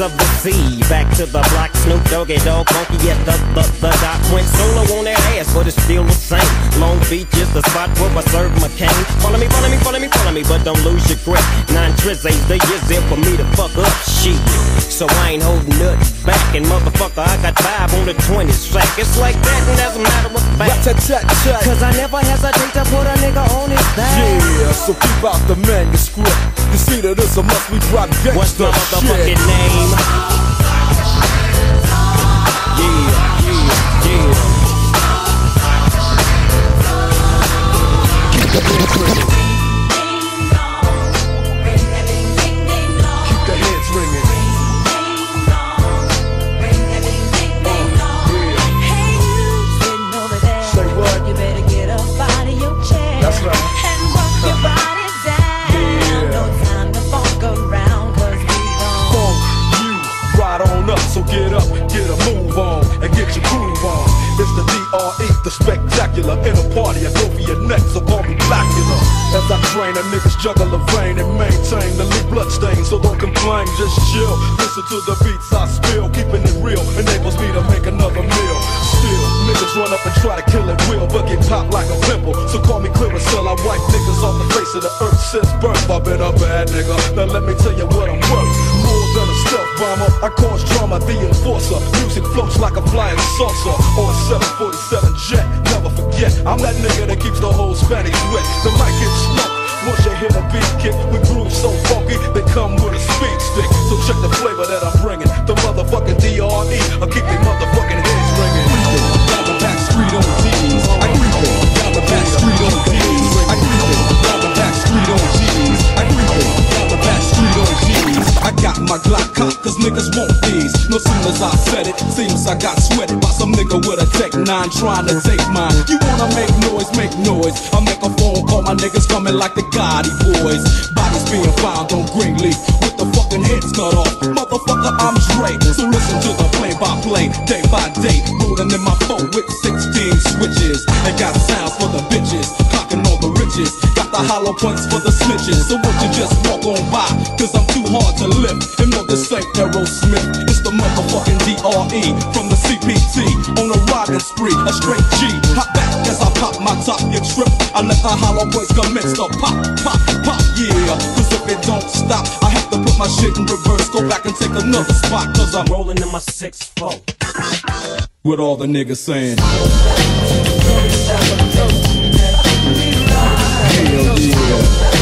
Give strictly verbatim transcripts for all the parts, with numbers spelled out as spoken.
of the sea. Back to the block, Snoop Doggy Dogg, funky, yes, the, the, the doc went solo on that ass, but it's still the same. Long Beach is the spot where I serve my cane. Follow me, follow me, follow me, follow me, but don't lose your grip. Nine tris ain't the years there for me to fuck up shit. So I ain't holding nothing back, and motherfucker, I got five on the twenty sack. It's like that, and as a matter of fact, cause I never hesitate to put a nigga on his back. Yeah, so keep out the manuscript. You see that it's a must we drop gangsta. What's my motherfucking name? Yeah, yeah, yeah. Keep the hands ringing. Keep the hands ringing. Say what? You better get up out of your chair. That's right. And work your body down. Yeah. No time to funk around, cause we gon' Funk you right on up, so get up, get a move on, and get your groove on. It's the D R E, the spectacular. In a party, I go for your neck, so call me Blackula. As I train, a niggas juggle a vein and maintain the lead blood stain, so don't complain, just chill. Listen to the beats I spill, keeping it real enables me to make another meal. Still, niggas run up and try to kill it real, but get popped like a pimple. So call me Clearasil, I wipe niggas off the face of the earth since birth. I've been a bad nigga, now let me tell you what I'm worth. More than a stealth bomber, I cause drama, the enforcer. Music floats like a flying saucer on a seven forty-seven jet. Never forget, I'm that nigga that keeps the whole Spanish wet. The mic gets smoked. Once you hear the beat kick, we groove so funky, they come with a speed stick. So check the flavor that I'm bringing. The motherfucking D R E, I keep they motherfucking heads ringing. Down the back street on G's, I creep it. Down the back street on G's, I creep it. Down the back street on G's, I creep it. Down the back street on G's. I got my Glock cocked, cause niggas want these. No soon as I said it, seems I got sweated by some nigga with a Tech nine trying to take mine. You wanna make noise, make noise. I make a phone call, my niggas coming like the Gotti boys. Bodies being found on Greenleaf with the fucking heads cut off. Motherfucker, I'm Dre, so listen to the play-by-play, day by day. Rolling in my phone with sixteen switches. And got sounds for the bitches, clocking all the riches. Got the hollow points for the snitches. So won't you just walk on by, cause I'm too hard to lift. And no, this ain't Aerosmith, it's the motherfucking D R E from the C P T. On a riding spree, a straight G. Hop back as I pop my top, you trip. I let the hollow points commence to pop, pop, pop, yeah. Cause if it don't stop, I have to put my shit in reverse. Go back and take another spot, cause I'm rolling in my six four. With all the niggas saying hell yeah.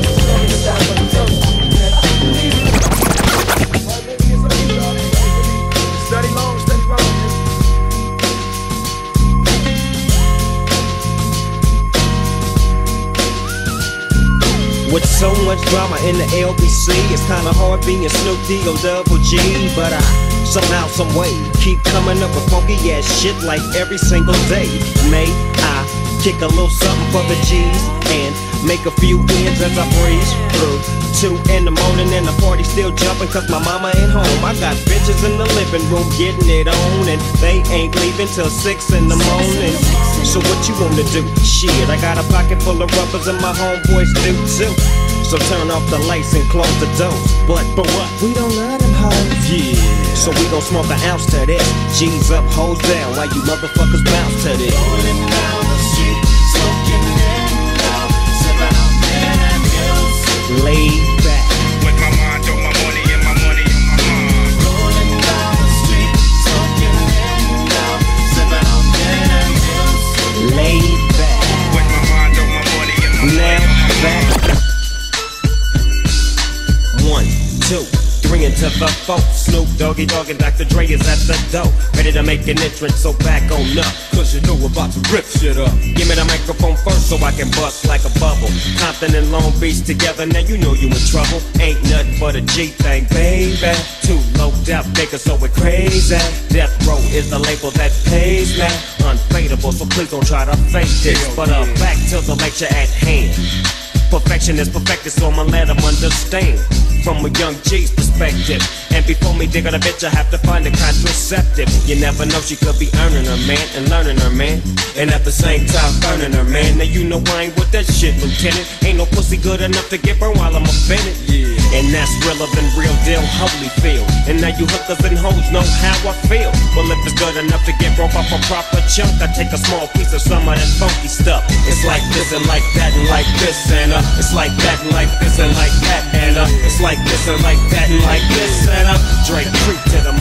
With so much drama in the L B C, it's kinda hard being Snoop D O double G. But I somehow, some way, keep coming up with funky ass shit like every single day. May I kick a little something for the G's and make a few ends as I breeze through two in the morning and the party still jumping cause my mama ain't home. I got bitches in the living room getting it on and they ain't leaving till six in the morning. So what you wanna do? Shit, I got a pocket full of rubbers and my homeboys do too. So turn off the lights and close the doors. But, but what? We don't let them hoes. Yeah. So we gon' smoke an ounce to this. G's up, hoes down, while you motherfuckers bounce to this. Rolling down the street, smoking in love, sipping on gin and juice. Laid back. With my mind on my money and my money on my mind. Rolling down the street, smoking in love, sipping on gin and juice. Laid back. With my mind on my money and my Now money on my back. mind. One, two, three into the four. Snoop Doggy Dogg and Doctor Dre is at the door, ready to make an entrance, so back on up. Cause you know we're about to rip shit up. Give me the microphone first so I can bust like a bubble. Compton and Long Beach together, now you know you in trouble. Ain't nothing but a G thing, baby. Too low death niggas, so we're crazy. Death Row is the label that pays me. Unfadable, so please don't try to fake this. But uh, back to the lecture at hand. Perfection is perfected, so I'ma let them understand from a young G's perspective. And before me dig on a bitch, I have to find a contraceptive. You never know, she could be earning her man and learning her man, and at the same time burning her man. Now you know I ain't with that shit, Lieutenant. Ain't no pussy good enough to get burned while I'm offended. Yeah. And that's realer than real deal Holyfield. And now you hookers and hoes know how I feel. Well, if it's good enough to get broke off a proper chunk, I take a small piece of some of that funky stuff. It's like this and like that and like this and uh, it's like that and like this and like that and uh, it's like this and like that and like this and uh, Drake creep to them.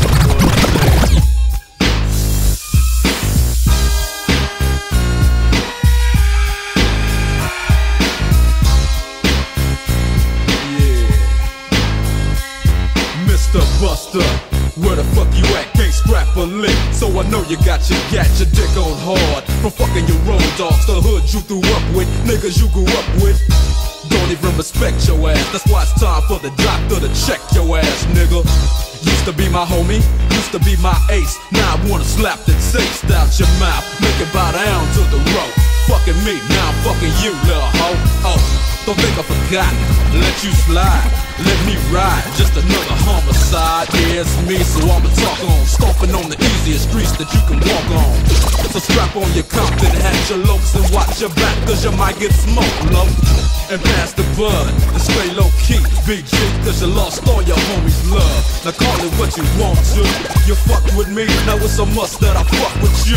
Buster, where the fuck you at? Can't scrap a lick, so I know you got your gat, your dick on hard. From fucking your road dogs, the hood you grew up with, niggas you grew up with. Don't even respect your ass, that's why it's time for the doctor to check your ass, nigga. Used to be my homie, used to be my ace. Now I wanna slap the taste out your mouth, make it bow down to the rope. Fucking me, now I'm fucking you, little hoe. Oh, don't think I forgot, let you slide, let me ride. Just another homicide, yeah, it's me, so I'ma talk on. Stomping on the easiest streets that you can walk on. So strap on your Compton hat, your lopes, and watch your back, cause you might get smoked, low. And pass the bud, and stay low key, big G, cause you lost all your homies' love. Now call it what you want to, you fuck with me, now it's a must that I fuck with you.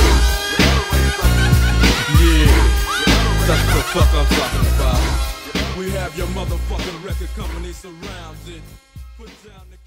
Yeah, that's the fuck I'm talking about. We have your motherfucking record company surrounded. Put down the